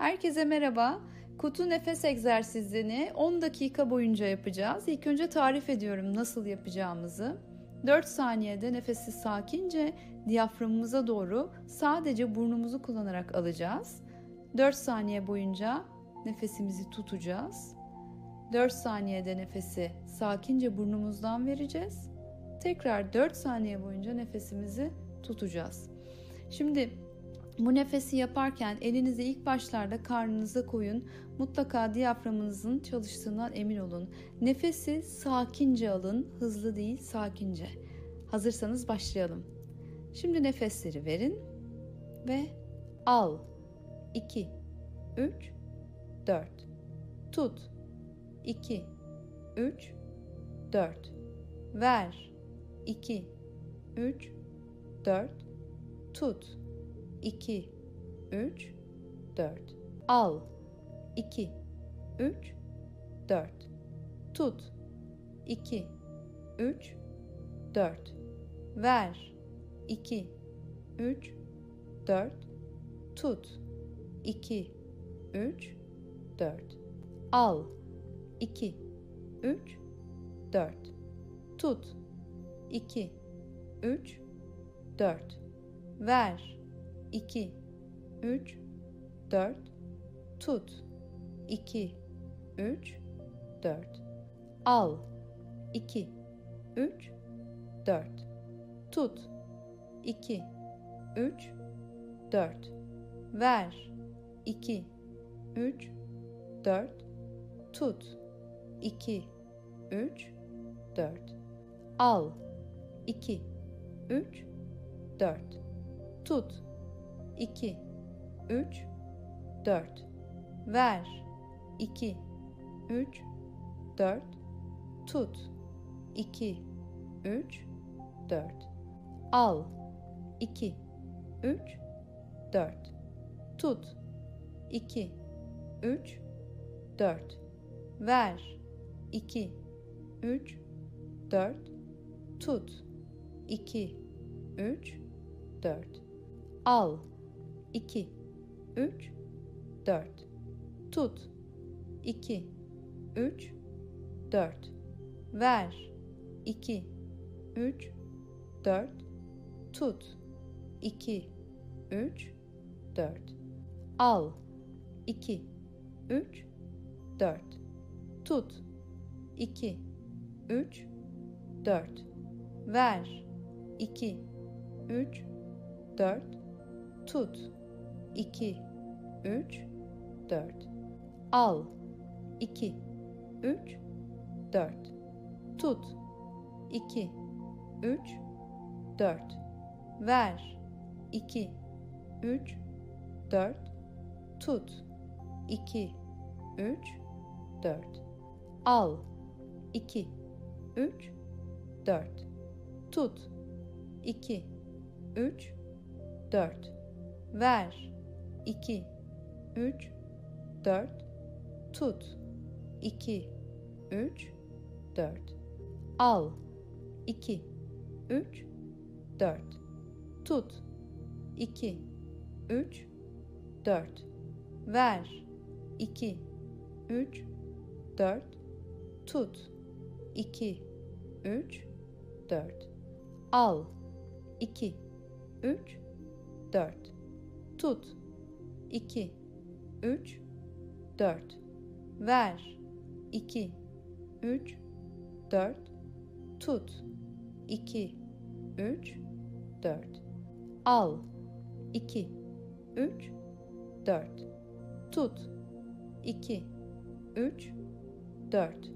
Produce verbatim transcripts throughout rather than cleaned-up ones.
Herkese merhaba. Kutu nefes egzersizini on dakika boyunca yapacağız. İlk önce tarif ediyorum nasıl yapacağımızı. dört saniyede nefesi sakince diyaframımıza doğru sadece burnumuzu kullanarak alacağız. dört saniye boyunca nefesimizi tutacağız. dört saniyede nefesi sakince burnumuzdan vereceğiz. Tekrar dört saniye boyunca nefesimizi tutacağız. Şimdi bu nefesi yaparken elinizi ilk başlarda karnınıza koyun. Mutlaka diyaframınızın çalıştığından emin olun. Nefesi sakince alın, hızlı değil, sakince. Hazırsanız başlayalım. Şimdi nefesleri verin ve al. iki, üç, dört. Tut. iki, üç, dört. Ver. iki, üç, dört. Tut. iki, üç, dört. Al. iki, üç, dört. Tut. iki, üç, dört. Ver. iki, üç, dört. Tut. iki, üç, dört. Al. iki, üç, dört. Tut. iki, üç, dört. Ver. iki, üç, dört. Tut. iki, üç, dört. Al. iki, üç, dört. Tut. iki, üç, dört. Ver. iki, üç, dört. Tut. iki, üç, dört. Al. iki, üç, dört. Tut. iki, üç, dört. Ver. iki, üç, dört. Tut. iki, üç, dört. Al. iki, üç, dört. Tut. iki, üç, dört. Ver. iki, üç, dört. Tut. iki, üç, dört. Al. iki, üç, dört. Tut. iki, üç, dört. Ver. iki, üç, dört. Tut. iki, üç, dört. Al. iki, üç, dört. Tut. iki, üç, dört. Ver. iki, üç, dört. Tut. iki, üç, dört. Al. iki, üç, dört. Tut. iki, üç, dört. Ver. iki, üç, dört. Tut. iki, üç, dört. Al. iki, üç, dört. Tut. iki, üç, dört. Ver. iki, üç, dört. Tut. iki, üç, dört. Al. iki, üç, dört. Tut. iki, üç, dört. Ver. iki, üç, dört. Tut. iki, üç, dört. Al. iki, üç, dört. Tut. iki, üç, dört. Ver. iki, üç, dört. Tut. iki, üç, dört. Al. iki, üç, dört. Tut. iki, üç, dört.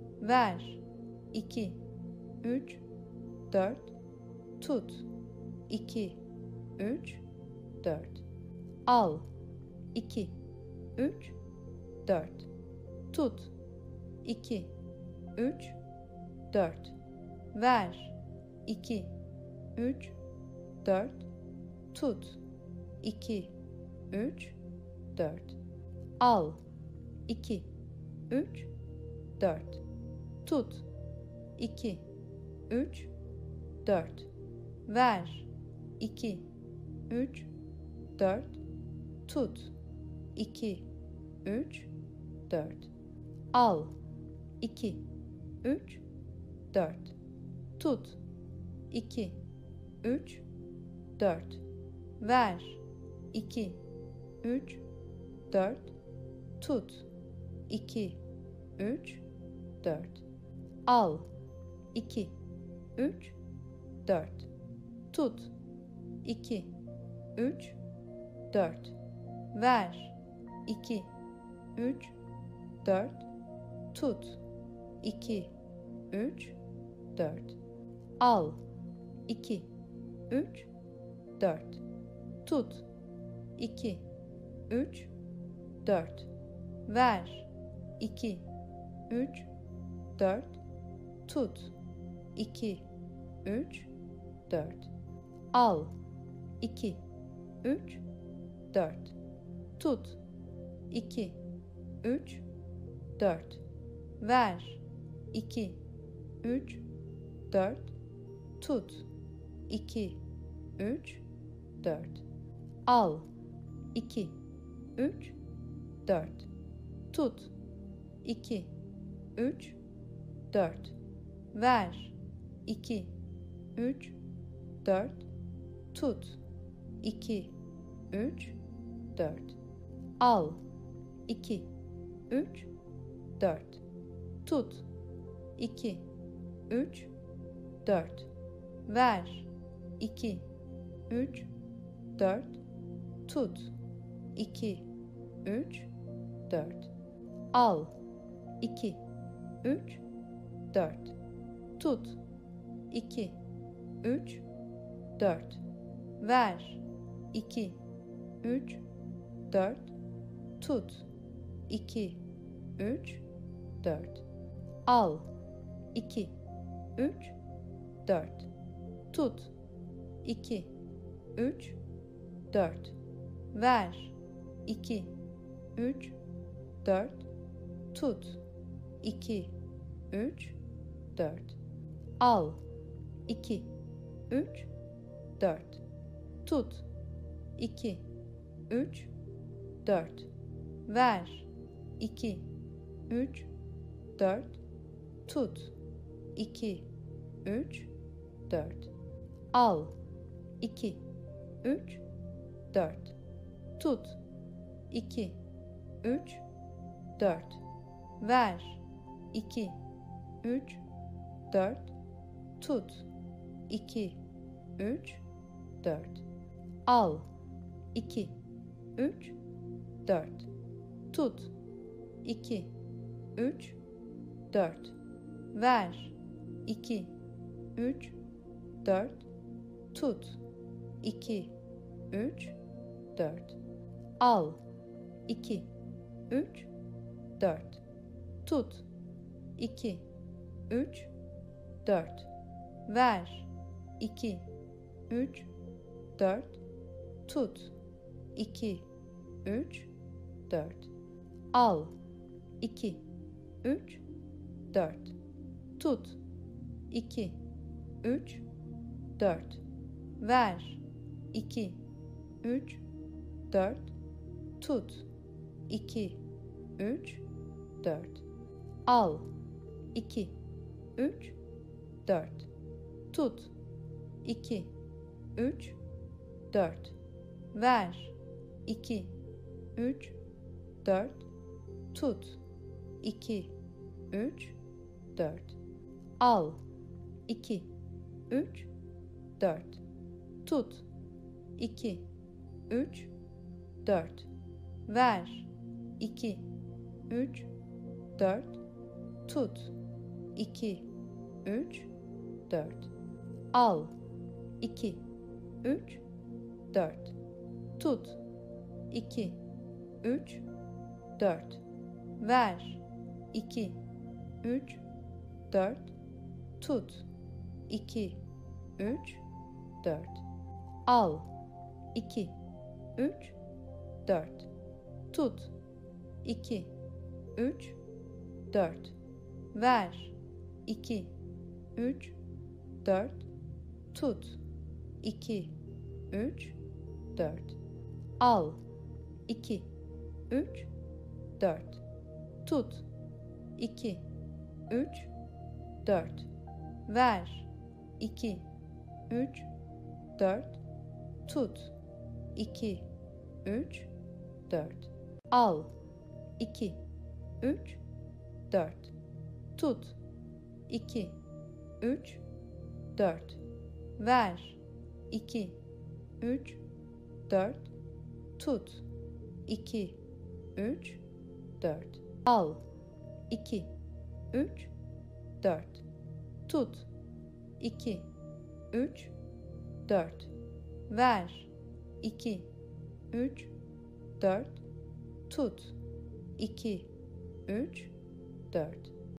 Ver. iki, üç, dört. Tut. iki, üç, dört. Al. iki, üç, dört. Tut. iki, üç, dört. Ver. iki, üç, dört. Tut. iki, üç, dört. Al. iki, üç, dört. Tut. iki, üç, dört. Ver. iki, üç, dört. Tut. iki, üç, dört. Al, iki, üç, dört. Tut, iki, üç, dört. Ver, iki, üç, dört. Tut, iki, üç, dört. Al, iki, üç, dört. Tut, iki, üç, dört. Ver, iki, üç, dört. Tut, iki, üç, dört. Al, iki, üç, dört. Tut, iki, üç, dört. Ver, iki, üç, dört. Tut, iki, üç, dört. Al, iki, üç, dört. Tut, iki, üç, dört. Ver, iki, üç, dört. Tut, iki, üç, dört. Al, iki, üç, dört. Tut, iki, üç, dört. Ver, iki, üç, dört. Tut, iki, üç, dört. Al, iki, üç, dört. Tut, iki, üç, dört. Ver, iki, üç, dört. Tut, iki, üç, dört. Al, iki, üç, dört. Tut, iki, üç, dört. Ver, iki, üç, dört. Tut, iki, üç, dört. Al, iki, üç, dört. Tut, iki, üç, dört. Ver, iki, üç, dört. Tut, iki, üç, dört. Al, iki, üç, dört. Tut, iki, üç, dört. Ver, iki, üç, dört. Tut, iki, üç, dört. Al, iki, üç, dört. Tut, iki, üç, dört. Ver, iki, üç, dört. Tut, iki, üç, dört. Al, iki, üç, dört. Tut, iki, üç, dört. Ver, iki, üç, dört. Tut, iki, üç, dört. Al, iki, üç, dört. Tut, iki, üç, dört. Ver, iki, üç, dört. Tut, iki, üç, dört. Al, iki, üç, dört. Tut, iki, üç, dört. Ver, iki, üç, dört. Tut, iki, üç, dört. Al, iki, üç, dört. Tut, iki, üç, dört. Ver, iki, üç, dört. Tut, iki, üç, dört. Al, iki, üç, dört. Tut, iki, üç, dört. Ver, iki, üç, dört. Tut, iki, üç, dört. Al, iki, üç, dört. Tut, iki, üç, dört. Ver, iki, üç, dört. Tut, iki, üç, dört. Al, iki, üç, dört. Tut, iki, üç, dört. Ver, iki, üç, dört. Tut, iki, üç, dört. Al, iki, üç, dört. Tut. iki, üç, dört. Ver. iki, üç, dört. Tut. iki, üç, dört. Al. iki, üç, dört. Tut. iki, üç, dört. Ver. iki, üç, dört. Tut. iki, üç, dört. Al. iki, üç, dört. Tut. iki, üç, dört. Ver. iki, üç, dört. Tut. iki, üç, dört.